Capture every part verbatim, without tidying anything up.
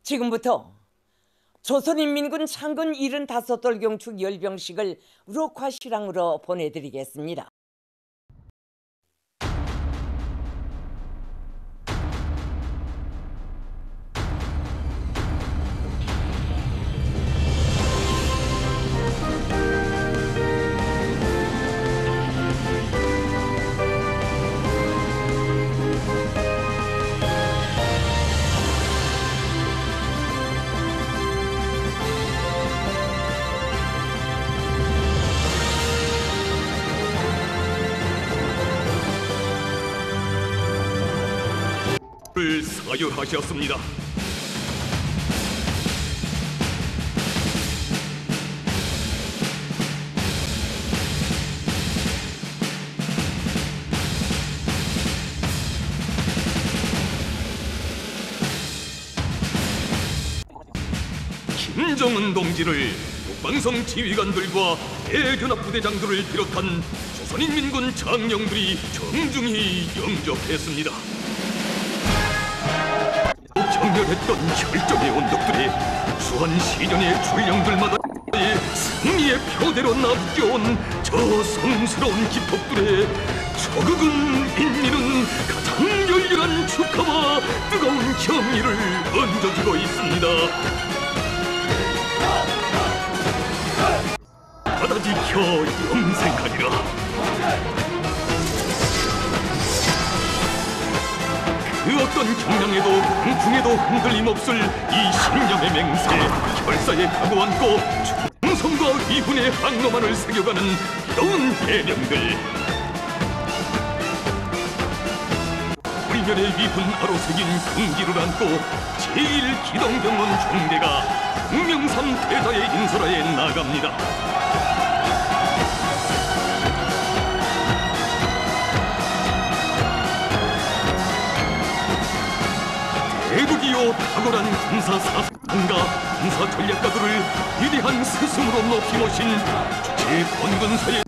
지금부터 조선인민군 창건 일흔다섯 돌 경축 열병식을 우럭화시랑으로 보내드리겠습니다. 을 사열하셨습니다. 김정은 동지를 국방성 지휘관들과 대연합부대장들을 비롯한 조선인민군 장령들이 정중히 영접했습니다. 격렬했던 혈전의 언덕들이 수한 시련의 출령들마다 승리의 표대로 납겨온 저 성스러운 기폭들에 저극은 인민은 가장 열렬한 축하와 뜨거운 경의를 얹어주고 있습니다. 받아지켜 영생하리라. 그 어떤 경량에도 강풍에도 흔들림 없을 이 신념의 맹세, 결사의 각오 안고 충성과 위훈의 항로만을 새겨가는 뜨거운 해병들. 불멸의 위훈 아로 새긴 긍지를 안고 제일 기동병원 총대가 홍명삼 대사의 인솔하에 나갑니다. 대국이요 탁월한 군사 사상가, 군사 전략가들을 위대한 스승으로 높이 모신 주체 건군사의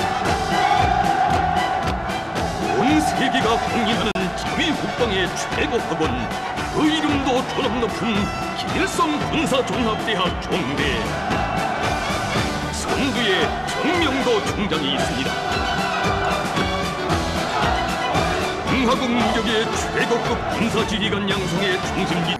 온 세계가 공인하는 자위국방의 최고 학원, 그 이름도 존엄 높은 김일성 군사종합대학 총대. 선두에 정명도 총장이 있습니다. 공화국 무력의 최고급 군사지휘관 양성의 중심지,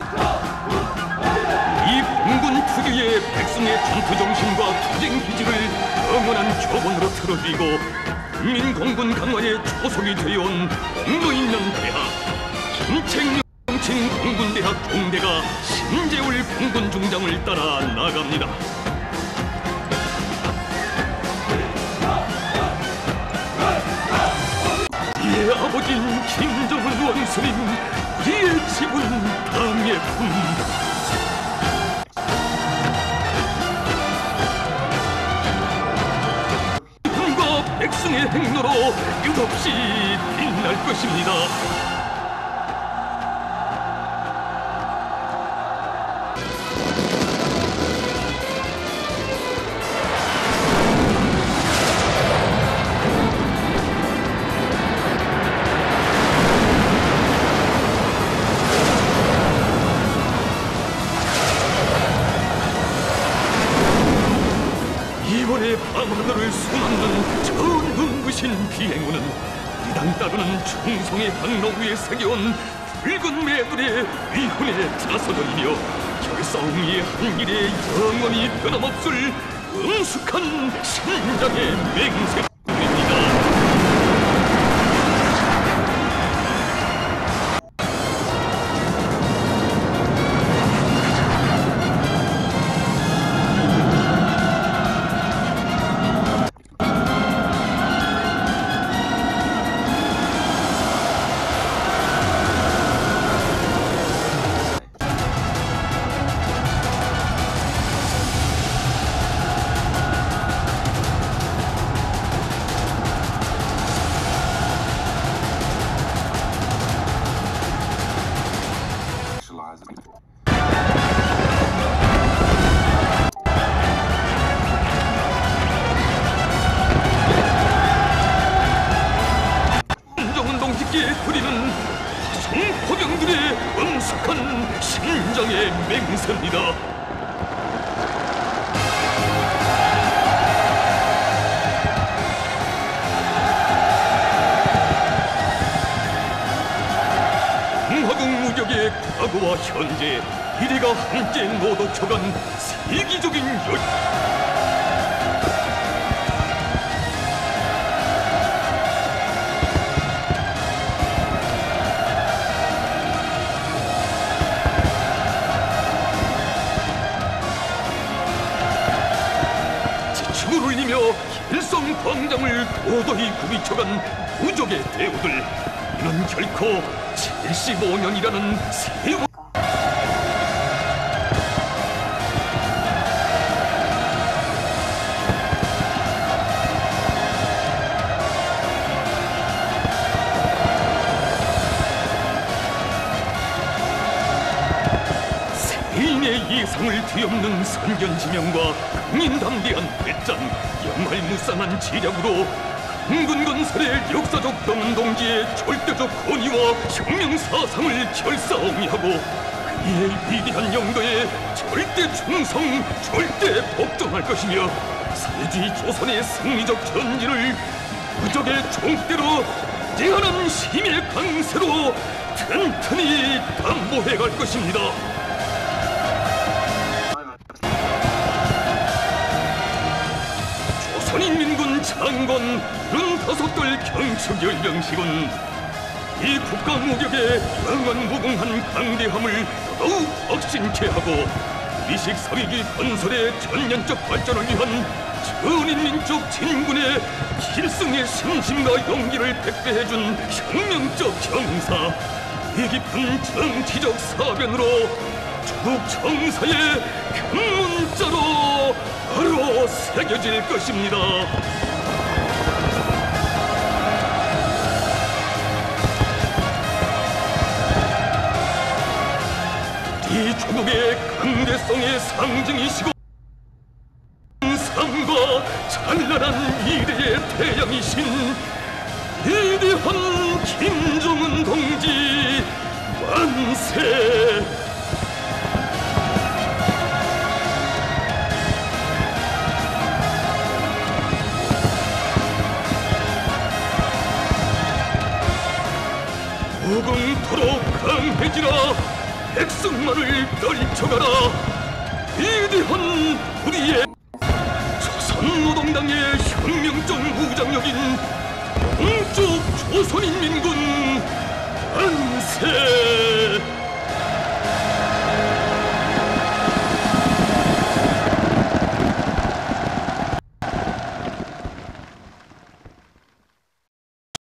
이 공군 특유의 백성의 전투정신과 투쟁기질을 영원한 교본으로 틀어주고 국민공군 강화에 초석이 되어온 공로 있는 대학, 김책룡 공군대학 총대가 신재울 공군중장을 따라 나갑니다. 우리의 아버진 김정은 원수님, 우리의 집은 당의 품. 군과 백성의 행로로 끝없이 빛날 것입니다. 이번에 밤하늘을 수놓는 저 눈부신 비행우는 이 당 따르는 충성의 항로 위에 새겨온 붉은 매들의 위훈에 들어서더니며 결싸움 위의 한길에 영원히 변함없을 응숙한 신장의 맹세입니다. 조선 포병들의 엄숙한 심장의 맹세입니다. 공화국 무력의 과거와 현재 이래가 함께 노독혀간 세기적인 열 지축을 울리며 일성 광장을 도도히 굽이쳐간 무적의 대우들, 이는 결코 칠십오 년이라는 세월 세인의 예상을 뒤엎는 선견지명과 강인담대한 배짱, 영할무쌍한 지략으로 흥군 건설의 역사적 병동지의 절대적 권위와 혁명 사상을 결사옹이하고 그의 위대한 영도에 절대 충성, 절대 복종할 것이며 사회주의 조선의 승리적 전진을 무적의 총대로 대한한 힘의 강세로 튼튼히 담보해 갈 것입니다. 조선인민군 장관 칠십오 돌 경축 열병식은 이 국가 무력에 영원 무궁한 강대함을 더욱 확신케 하고 미식 사회주의 건설의 전면적 발전을 위한 전인민족 진군의 필승의 신심과 용기를 백배해준 혁명적 경사, 이 깊은 정치적 사변으로 조국 청사의 큰 문자로 바로 새겨질 것입니다. 이 조국의 강대성의 상징이시고 삶과 찬란한 미래의 태양이신 위대한 김정은 동지 만세! 무궁토록 강해지라, 백성만을 떨쳐가라. 위대한 우리의 조선노동당의 혁명적 무장력인 동쪽 조선인민군